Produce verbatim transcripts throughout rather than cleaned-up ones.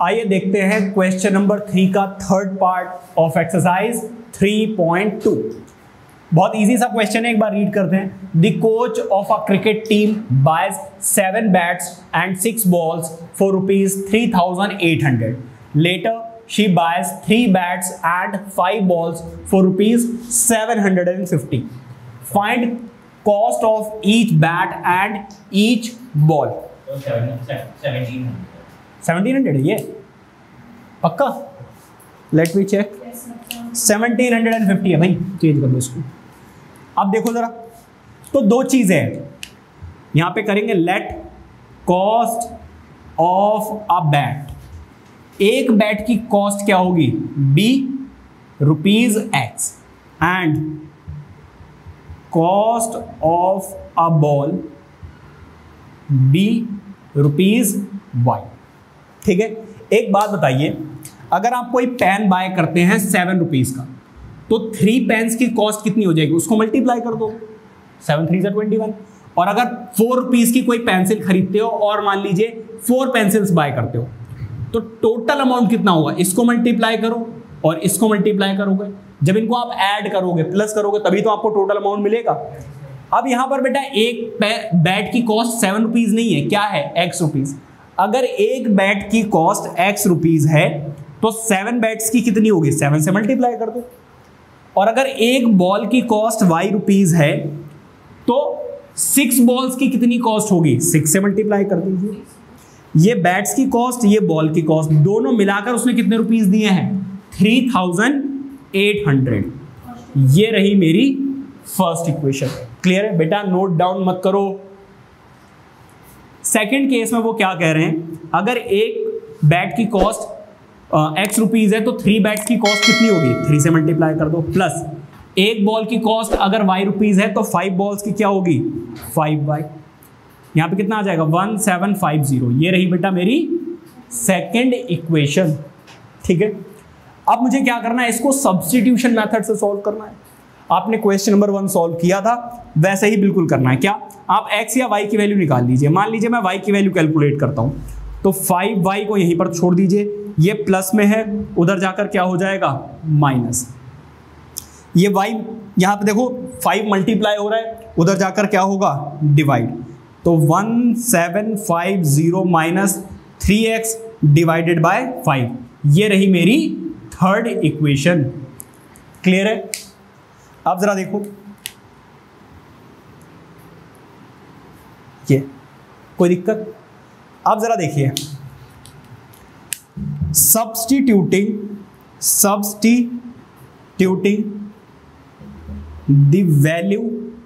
आइए देखते हैं क्वेश्चन नंबर थ्री का third part of exercise three point two. बहुत इजी सा क्वेश्चन है, एक बार रीड करते हैं। The coach of a cricket team buys seven bats and six balls for rupees three thousand eight hundred. Later she buys three bats and five balls for rupees seven hundred fifty. Find cost of each bat and each ball. seventeen hundred. seventeen hundred है ये पक्का? Let me check. seventeen fifty है भाई, change कर लो इसको। अब देखो जरा, तो दो चीजें हैं यहां पे करेंगे। Let cost of a bat, एक बैट की कॉस्ट क्या होगी? Be rupees x and cost of a ball be rupees y. ठीक है, एक बात बताइए, अगर आप कोई पेन बाय करते हैं सेवन रुपीज का, तो थ्री पेन्स की कॉस्ट कितनी हो जाएगी? उसको मल्टीप्लाई कर दो, सेवन थ्री जा ट्वेंटी वन। और अगर फोर रुपीज की कोई पेंसिल खरीदते हो और मान लीजिए फोर पेंसिल्स बाय करते हो, तो टोटल अमाउंट कितना होगा? इसको मल्टीप्लाई करो और इसको मल्टीप्लाई करोगे, जब इनको आप ऐड करोगे, प्लस करोगे, तभी तो आपको टोटल अमाउंट मिलेगा। अब यहां पर बेटा एक बैट की कॉस्ट सेवन रुपीज नहीं है, क्या है? X rupees. अगर एक बैट की कॉस्ट एक्स रुपीज है तो सेवन बैट्स की कितनी होगी? सेवन से मल्टीप्लाई कर दो। और अगर एक बॉल की कॉस्ट वाई रुपीज है तो सिक्स बॉल्स की कितनी कॉस्ट होगी? सिक्स से मल्टीप्लाई कर दीजिए। ये बैट्स की कॉस्ट, ये बॉल की कॉस्ट, दोनों मिलाकर उसने कितने रुपीस दिए हैं? Three thousand eight hundred. ये रही मेरी फर्स्ट इक्वेशन। क्लियर है बेटा? नोट डाउन मत करो। सेकंड केस में वो क्या कह रहे हैं, अगर एक बैट की कॉस्ट एक्स रुपीज है तो थ्री बैट्स की कॉस्ट कितनी होगी? थ्री से मल्टीप्लाई कर दो। प्लस एक बॉल की कॉस्ट अगर वाई रुपीज है तो फाइव बॉल्स की क्या होगी? Five y. यहां पे कितना आ जाएगा? One seven five zero. ये रही बेटा मेरी सेकेंड इक्वेशन। ठीक है, अब मुझे क्या करना है? इसको सब्स्टिट्यूशन मेथड से सॉल्व करना है। आपने क्वेश्चन नंबर वन सॉल्व किया था, वैसे ही बिल्कुल करना है। क्या? आप x या y की वैल्यू निकाल लीजिए। मान लीजिए मैं y की वैल्यू कैलकुलेट करता हूं, तो फाइव वाई को यहीं पर छोड़ दीजिए, ये प्लस में है, उधर जाकर क्या हो जाएगा? माइनस। ये y यहां पे देखो फाइव मल्टीप्लाई हो रहा है, उधर जाकर क्या होगा? डिवाइड। तो one seven five zero minus three x divided by five. ये रही मेरी थर्ड इक्वेशन। क्लियर है? अब जरा देखो, ये कोई दिक्कत? अब जरा देखिए, substituting substituting the value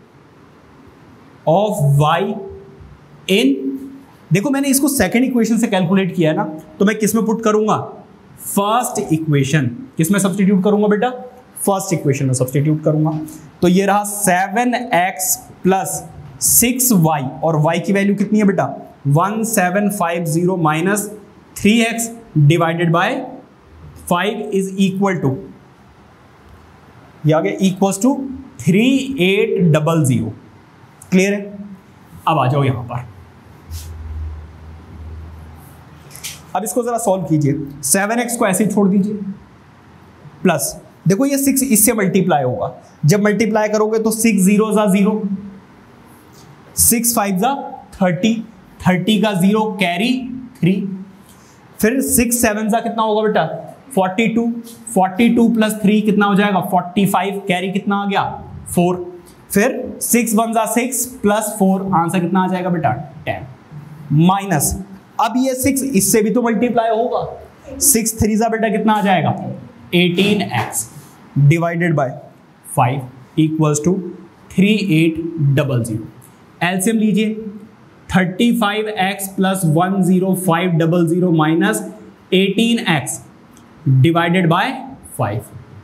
of y in, देखो मैंने इसको सेकेंड इक्वेशन से कैलकुलेट किया है ना, तो मैं किस में पुट करूंगा? First equation. किस में सब्स्टिट्यूट करूंगा बेटा? फर्स्ट इक्वेशन में सब्स्टिट्यूट करूंगा। तो ये रहा seven x plus six y, और y की वैल्यू कितनी है बेटा? One seven five zero minus three x divided by five is equal to, ये आ गया equal to three eight double zero. Clear है? अब आ जाओ यहां पर, अब इसको जरा सॉल्व कीजिए। सेवन एक्स को ऐसे ही छोड़ दीजिए, प्लस देखो ये सिक्स इससे मल्टीप्लाई होगा, जब मल्टीप्लाई करोगे तो सिक्स जीरो जा जीरो, सिक्स फाइव जा थर्टी, थर्टी का जीरो कैरी थ्री, फिर सिक्स सेवन जा कितना होगा बेटा? Forty two, forty two plus three कितना हो जाएगा? फोर्टी फाइव, कैरी कितना आ गया? फोर, फिर सिक्स वन जा सिक्स प्लस फोर, आंसर कितना आ जाएगा बेटा? टेन। माइनस, अब ये सिक्स इससे भी तो मल्टीप्लाई होगा, सिक्स थ्री जा बेटा कितना आ जाएगा? Eighteen x divided by five equals to three eight double zero. LCM लीजिए, thirty five x plus one zero five double zero minus eighteen x divided by five.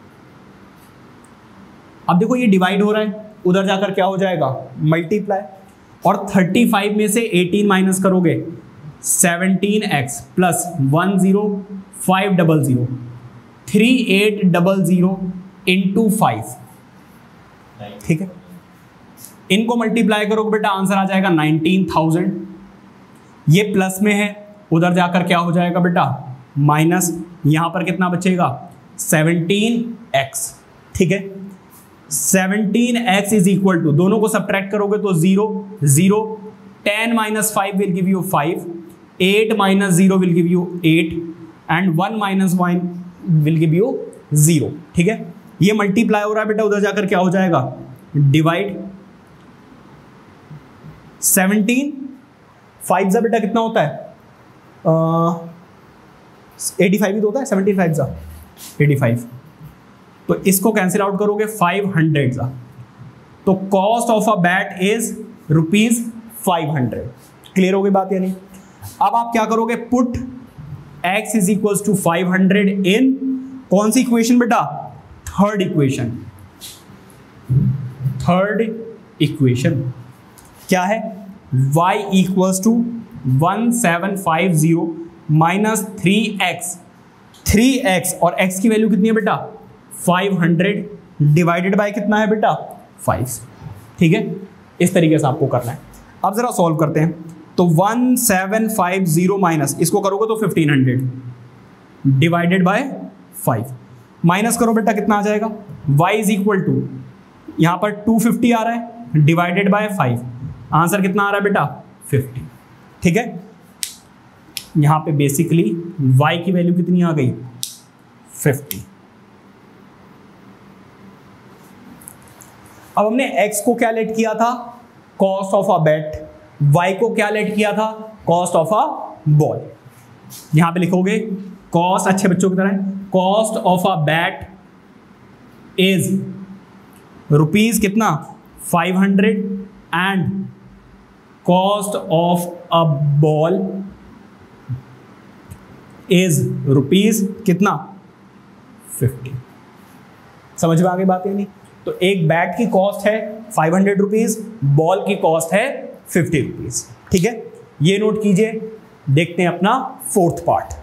अब देखो ये डिवाइड हो रहा है, उधर जाकर क्या हो जाएगा? मल्टीप्लाई। और थर्टी फाइव में से एटीन माइनस करोगे, seventeen x plus one zero five double zero, three eight double zero into five. ठीक है, इनको मल्टीप्लाई करोगे बेटा, आंसर आ जाएगा नाइनटीन थाउजेंड। ये प्लस में है, उधर जाकर क्या हो जाएगा बेटा? माइनस यहां पर कितना बचेगा सेवनटीन एक्स, ठीक है। Seventeen x is equal to, दोनों को सब्ट्रैक्ट करोगे तो zero zero, ten minus five will give you five, eight minus zero will give you eight and one minus one will give you zero, ठीक है। ये multiply हो रहा है बेटा, उधर जाकर क्या हो जाएगा डिवाइड, सेवनटीन फाइव जा बेटा कितना होता है एटी फाइव ही तो होता है, सेवनटीन फाइव जा एटी फाइव, तो इसको कैंसिल आउट करोगे फाइव हंड्रेड जा, तो cost of a bat is rupees five hundred. Clear हो गई बात या नहीं? अब आप क्या करोगे, put x is equal to five hundred in कौन सी इक्वेशन बेटा, थर्ड इक्वेशन। थर्ड इक्वेशन क्या है, y equals to one seven five zero minus three x, three x और x की वैल्यू कितनी है बेटा फाइव हंड्रेड डिवाइडेड बाय कितना है बेटा फाइव, ठीक है। इस तरीके से आपको करना है। अब जरा सॉल्व करते हैं, तो one seven five zero minus इसको करोगे तो fifteen hundred divided by five, minus करो बेटा कितना आ जाएगा, y इज इक्वल टू यहां पर टू फिफ्टी आ रहा है डिवाइडेड बाय फाइव, आंसर कितना आ रहा है बेटा फिफ्टी, ठीक है। यहां पे बेसिकली y की वैल्यू कितनी आ गई फिफ्टी। अब हमने x को क्या लेट किया था, cost of a bat, y को क्या लेट किया था, कॉस्ट ऑफ अ बॉल। यहां पे लिखोगे कॉस्ट, अच्छे बच्चों की तरह, cost of a bat is rupees कितना five hundred and cost of a ball is rupees कितना फिफ्टी। समझ में आ गई बात या नहीं? तो एक बैट की कॉस्ट है फाइव हंड्रेड रुपीज, बॉल की कॉस्ट है फिफ्टी रुपीज, ठीक है। ये नोट कीजिए। देखते हैं अपना फोर्थ पार्ट।